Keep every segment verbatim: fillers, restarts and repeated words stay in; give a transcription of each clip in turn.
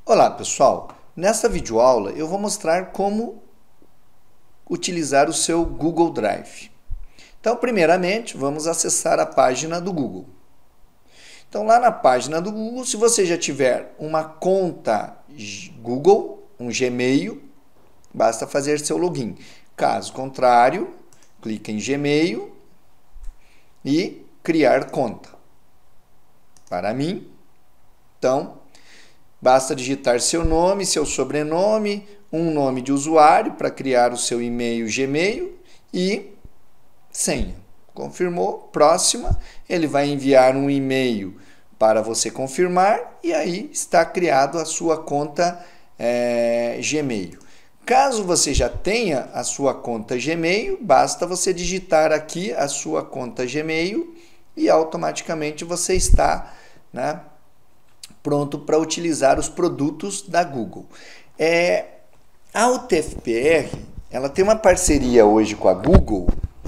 Olá pessoal, nesta videoaula eu vou mostrar como utilizar o seu Google Drive. Então, primeiramente, vamos acessar a página do Google. Então, lá na página do Google, se você já tiver uma conta Google, um Gmail, basta fazer seu login. Caso contrário, clique em Gmail e criar conta. Para mim, então, basta digitar seu nome, seu sobrenome, um nome de usuário para criar o seu e-mail Gmail e senha. Confirmou, próxima, ele vai enviar um e-mail para você confirmar e aí está criado a sua conta é, Gmail. Caso você já tenha a sua conta Gmail, basta você digitar aqui a sua conta Gmail e automaticamente você está, né, pronto para utilizar os produtos da Google. É, a U T F P R, ela tem uma parceria hoje com a Google,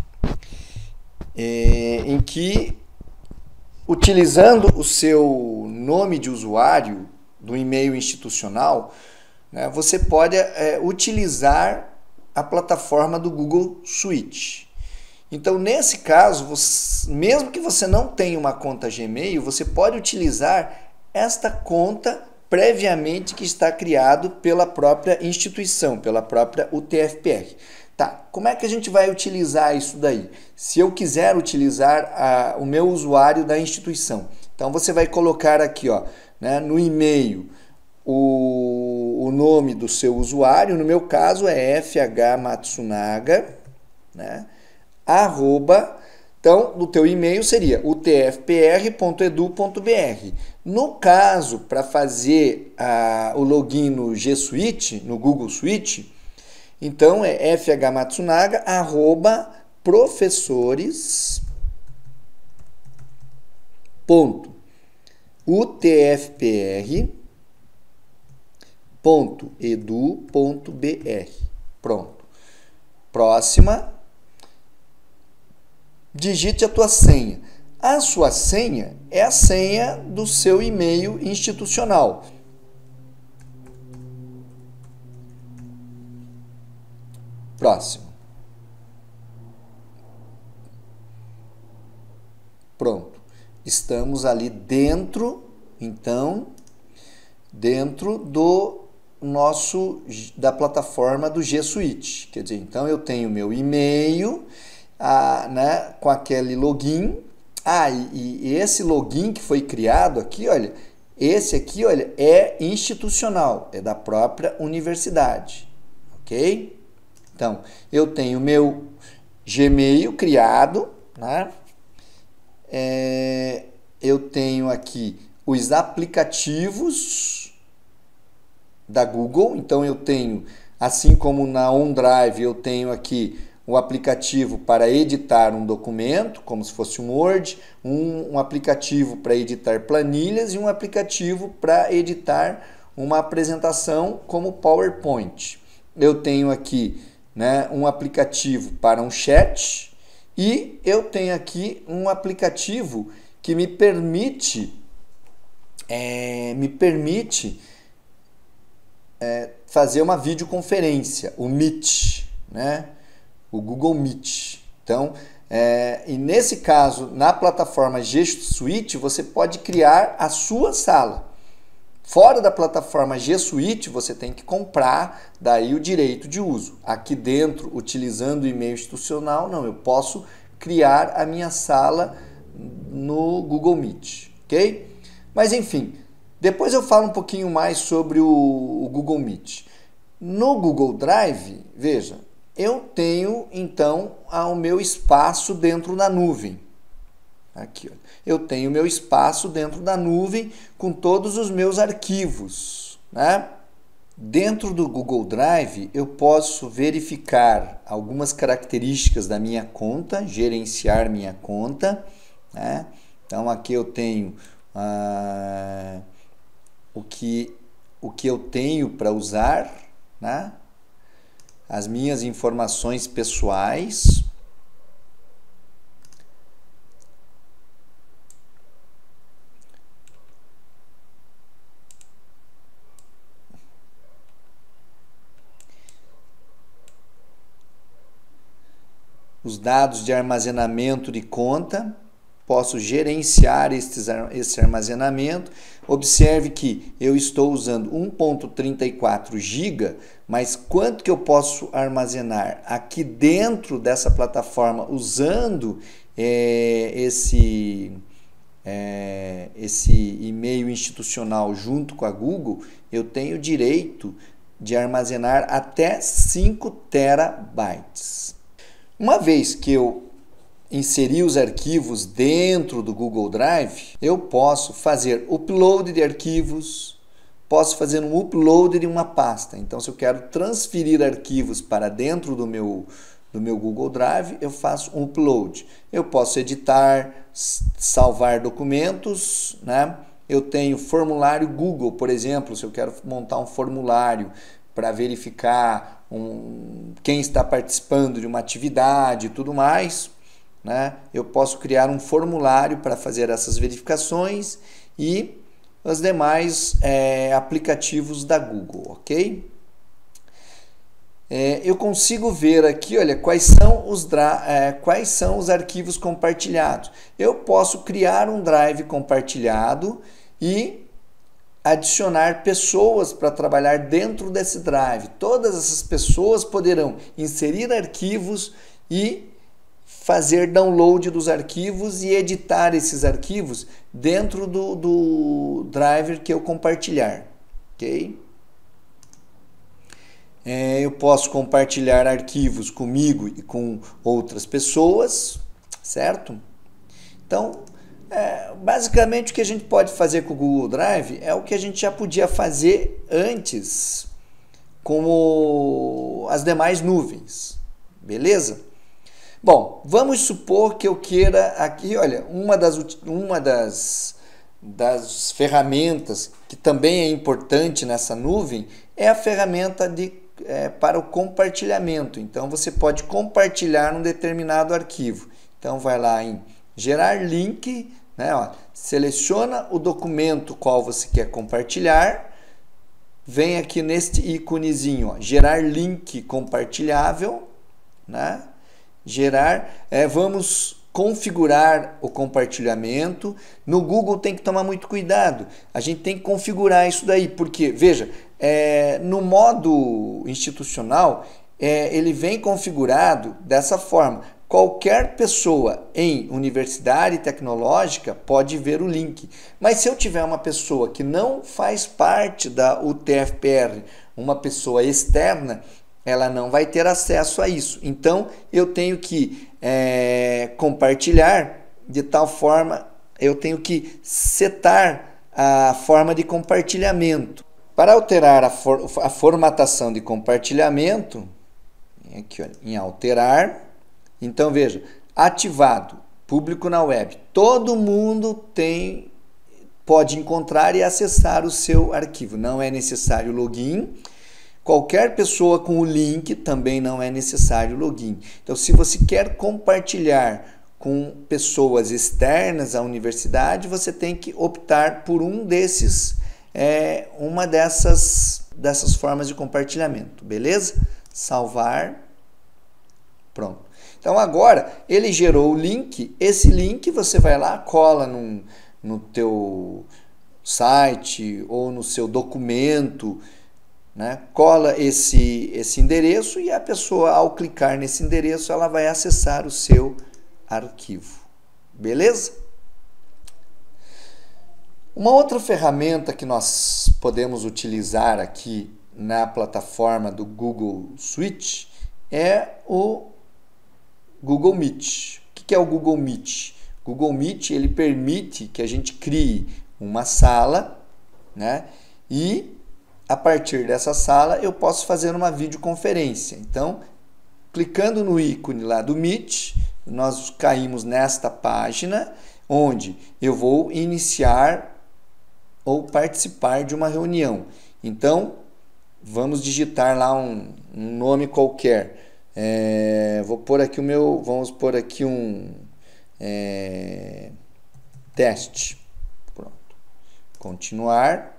é, em que, utilizando o seu nome de usuário do e-mail institucional, né, você pode é, utilizar a plataforma do Google Suite. Então, nesse caso, você, mesmo que você não tenha uma conta Gmail, você pode utilizar esta conta previamente que está criado pela própria instituição, pela própria U T F P R. Tá, como é que a gente vai utilizar isso daí? Se eu quiser utilizar a, o meu usuário da instituição, então você vai colocar aqui, ó, né, no e-mail o, o nome do seu usuário, no meu caso é F H Matsunaga, né, arroba. Então, no teu e-mail seria u t f p r ponto edu ponto b r. No caso, para fazer a, o login no G Suite, no Google Suite, então é fhmatsunaga arroba professores ponto u t f p r ponto edu ponto b r. Pronto. Próxima. Digite a tua senha. A sua senha é a senha do seu e-mail institucional. Próximo. Pronto. Estamos ali dentro, então, dentro do nosso, da plataforma do G Suite. Quer dizer, então eu tenho meu e-mail, Ah, né, com aquele login. Ah, e, e esse login que foi criado aqui, olha, esse aqui, olha, é institucional, é da própria universidade, ok? Então, eu tenho meu Gmail criado, né? É, eu tenho aqui os aplicativos da Google, então eu tenho, assim como na OneDrive, eu tenho aqui um aplicativo para editar um documento, como se fosse um Word, um, um aplicativo para editar planilhas e um aplicativo para editar uma apresentação como PowerPoint. Eu tenho aqui, né, um aplicativo para um chat e eu tenho aqui um aplicativo que me permite, é, me permite é, fazer uma videoconferência, o Meet, né? O Google Meet. Então, é, e nesse caso, na plataforma G Suite, você pode criar a sua sala. Fora da plataforma G Suite, você tem que comprar daí o direito de uso. Aqui dentro, utilizando o e-mail institucional, não, eu posso criar a minha sala no Google Meet, ok? Mas enfim, depois eu falo um pouquinho mais sobre o, o Google Meet. No Google Drive, veja, eu tenho, então, o meu espaço dentro da nuvem. Aqui, ó. Eu tenho meu espaço dentro da nuvem com todos os meus arquivos, né? Dentro do Google Drive, eu posso verificar algumas características da minha conta, gerenciar minha conta, né? Então, aqui eu tenho ah, o, que, o que eu tenho para usar, né? As minhas informações pessoais. os dados de armazenamento de conta, posso gerenciar estes, esse armazenamento. Observe que eu estou usando um ponto trinta e quatro gigas, mas quanto que eu posso armazenar aqui dentro dessa plataforma usando é, esse, é, esse e-mail institucional junto com a Google, eu tenho direito de armazenar até cinco terabytes. Uma vez que eu inseri os arquivos dentro do Google Drive, eu posso fazer upload de arquivos, posso fazer um upload de uma pasta. Então, se eu quero transferir arquivos para dentro do meu, do meu Google Drive, eu faço um upload. Eu posso editar, salvar documentos, né? Eu tenho formulário Google, por exemplo, se eu quero montar um formulário para verificar um, quem está participando de uma atividade e tudo mais, né? Eu posso criar um formulário para fazer essas verificações e os demais é, aplicativos da Google, ok? É, eu consigo ver aqui, olha, quais são, os é, quais são os arquivos compartilhados. Eu posso criar um drive compartilhado e adicionar pessoas para trabalhar dentro desse drive. Todas essas pessoas poderão inserir arquivos e fazer download dos arquivos e editar esses arquivos dentro do, do driver que eu compartilhar, ok? É, eu posso compartilhar arquivos comigo e com outras pessoas, certo? Então, é, basicamente o que a gente pode fazer com o Google Drive é o que a gente já podia fazer antes com as demais nuvens, beleza? Bom, vamos supor que eu queira aqui, olha, uma das, uma das, das ferramentas que também é importante nessa nuvem é a ferramenta de, é, para o compartilhamento. Então, você pode compartilhar um determinado arquivo. Então, vai lá em gerar link, né, ó, seleciona o documento qual você quer compartilhar, vem aqui neste íconezinho, ó, gerar link compartilhável, né? Gerar, é, vamos configurar o compartilhamento. No Google tem que tomar muito cuidado, a gente tem que configurar isso daí, porque, veja, é, no modo institucional, é, ele vem configurado dessa forma. Qualquer pessoa em universidade tecnológica pode ver o link, mas se eu tiver uma pessoa que não faz parte da U T F P R, uma pessoa externa, ela não vai ter acesso a isso. Então, eu tenho que é, compartilhar de tal forma, eu tenho que setar a forma de compartilhamento. Para alterar a, for, a formatação de compartilhamento, aqui, olha, em alterar, então veja, ativado, público na web. Todo mundo tem, pode encontrar e acessar o seu arquivo. Não é necessário login. Qualquer pessoa com o link também não é necessário login. Então, se você quer compartilhar com pessoas externas à universidade, você tem que optar por um desses, é, uma dessas, dessas formas de compartilhamento, beleza? Salvar, pronto. Então, agora, ele gerou o link, esse link você vai lá, cola num, no teu site ou no seu documento, né? Cola esse, esse endereço e a pessoa, ao clicar nesse endereço, ela vai acessar o seu arquivo. Beleza? Uma outra ferramenta que nós podemos utilizar aqui na plataforma do Google Suite é o Google Meet. O que é o Google Meet? Google Meet, ele permite que a gente crie uma sala, né? E a partir dessa sala eu posso fazer uma videoconferência. Então, clicando no ícone lá do Meet, nós caímos nesta página onde eu vou iniciar ou participar de uma reunião. Então, vamos digitar lá um, um nome qualquer. É, vou pôr aqui o meu, vamos pôr aqui um é, teste. Pronto. Continuar.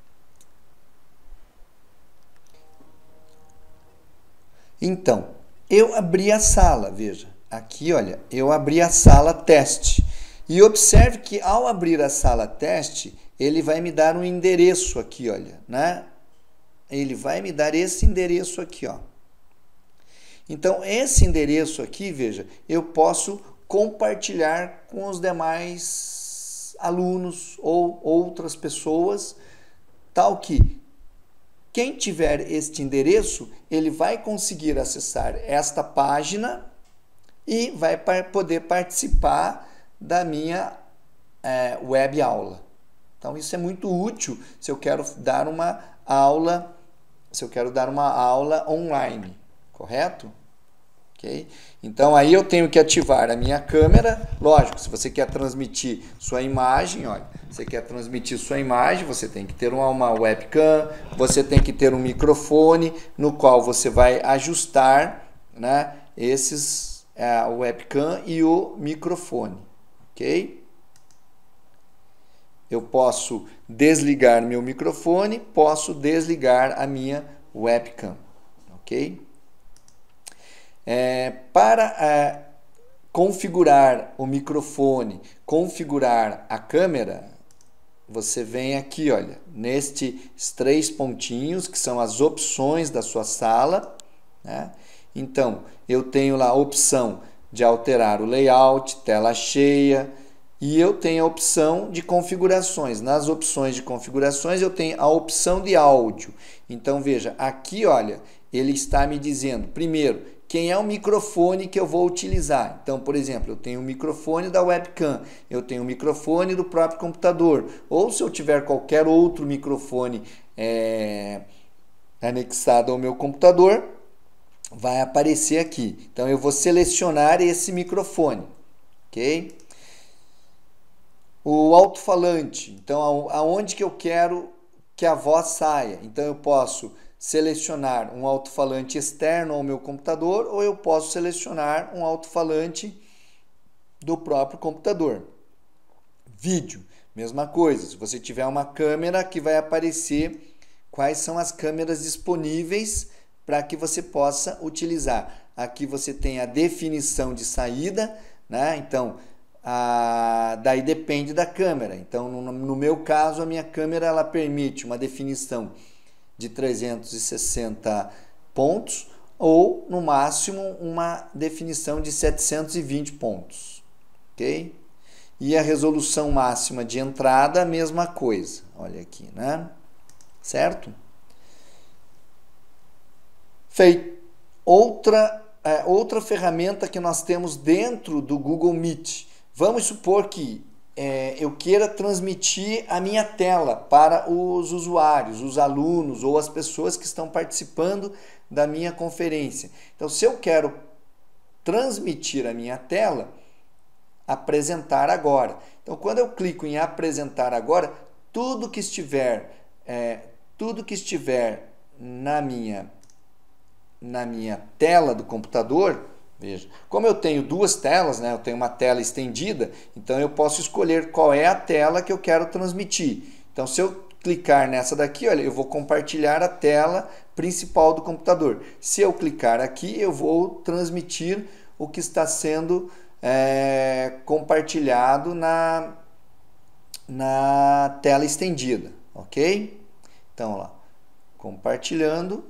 Então, eu abri a sala, veja, aqui olha, eu abri a sala teste. E observe que ao abrir a sala teste, ele vai me dar um endereço aqui, olha, né? Ele vai me dar esse endereço aqui, ó. Então, esse endereço aqui, veja, eu posso compartilhar com os demais alunos ou outras pessoas, tal que quem tiver este endereço, ele vai conseguir acessar esta página e vai poder participar da minha é, web aula. Então, isso é muito útil se eu quero dar uma aula, se eu quero dar uma aula online, correto? Okay? Então, aí eu tenho que ativar a minha câmera. Lógico, se você quer transmitir sua imagem, olha, você quer transmitir sua imagem, você tem que ter uma, uma webcam, você tem que ter um microfone no qual você vai ajustar, né, esses, a webcam e o microfone, ok? Eu posso desligar meu microfone, posso desligar a minha webcam, ok? É, para é, configurar o microfone, configurar a câmera, você vem aqui, olha, nestes três pontinhos, que são as opções da sua sala, né? Então, eu tenho lá a opção de alterar o layout, tela cheia, e eu tenho a opção de configurações. Nas opções de configurações, eu tenho a opção de áudio. Então, veja, aqui, olha, ele está me dizendo, primeiro, quem é o microfone que eu vou utilizar. Então, por exemplo, eu tenho o microfone da webcam, eu tenho o microfone do próprio computador, ou se eu tiver qualquer outro microfone é, anexado ao meu computador, vai aparecer aqui. Então, eu vou selecionar esse microfone, ok? O alto-falante, então, aonde que eu quero que a voz saia? Então, eu posso selecionar um alto-falante externo ao meu computador ou eu posso selecionar um alto-falante do próprio computador. Vídeo, mesma coisa. Se você tiver uma câmera, aqui vai aparecer quais são as câmeras disponíveis para que você possa utilizar. Aqui você tem a definição de saída, né? Então, a, daí depende da câmera. Então, no, no meu caso, a minha câmera ela permite uma definição de trezentos e sessenta pontos ou, no máximo, uma definição de setecentos e vinte pontos. Ok? E a resolução máxima de entrada, a mesma coisa. Olha aqui, né? Certo? Feito. Outra, é, outra ferramenta que nós temos dentro do Google Meet. Vamos supor que é, eu queira transmitir a minha tela para os usuários, os alunos ou as pessoas que estão participando da minha conferência. Então, se eu quero transmitir a minha tela, apresentar agora. Então, quando eu clico em apresentar agora, tudo que estiver, é, tudo que estiver na minha, na minha tela do computador, veja, como eu tenho duas telas, né, eu tenho uma tela estendida, então eu posso escolher qual é a tela que eu quero transmitir. Então, se eu clicar nessa daqui, olha, eu vou compartilhar a tela principal do computador. Se eu clicar aqui, eu vou transmitir o que está sendo é, compartilhado na, na tela estendida, ok? Então, lá, compartilhando.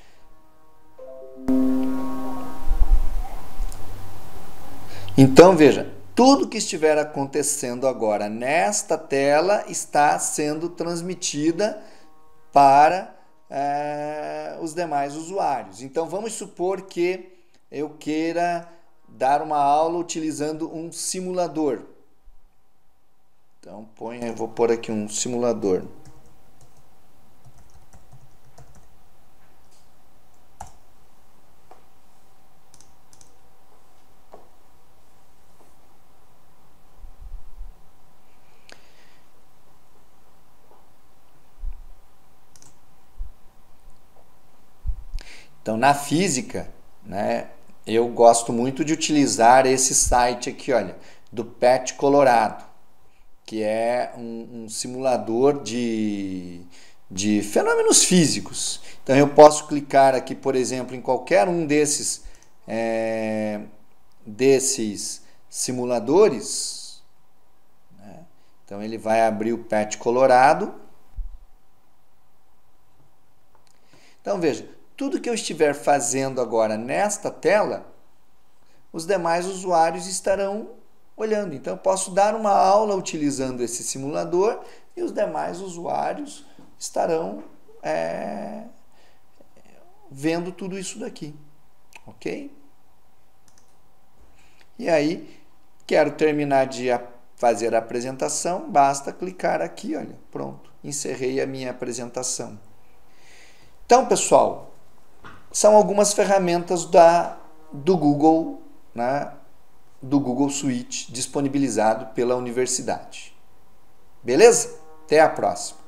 Então, veja, tudo que estiver acontecendo agora nesta tela está sendo transmitida para é, os demais usuários. Então, vamos supor que eu queira dar uma aula utilizando um simulador. Então, põe, eu vou pôr aqui um simulador. Então, na física, né, eu gosto muito de utilizar esse site aqui, olha, do PET Colorado, que é um, um simulador de, de fenômenos físicos. Então, eu posso clicar aqui, por exemplo, em qualquer um desses é, desses simuladores, né? Então ele vai abrir o Pet Colorado. Então veja, tudo que eu estiver fazendo agora nesta tela, os demais usuários estarão olhando. Então eu posso dar uma aula utilizando esse simulador e os demais usuários estarão é, vendo tudo isso daqui, ok? E aí, quero terminar de fazer a apresentação, basta clicar aqui, olha, pronto, encerrei a minha apresentação. Então, pessoal, são algumas ferramentas da, do Google, né, do Google Suite disponibilizado pela universidade. Beleza? Até a próxima.